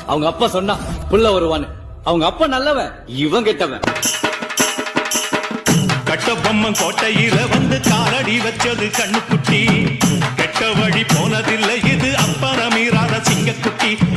அவங்க அப்பா சொன்னா புள்ள வருவான்னு. அவங்க அப்பா நல்லவன், இவன் கெட்டவன். கட்ட பொம்மன் கோட்டையில வந்து காலடி வச்சது கண்ணுக்குட்டி. கெட்ட வழி போனதில்லை இது அப்பற மீறாத சிங்கக்குட்டி.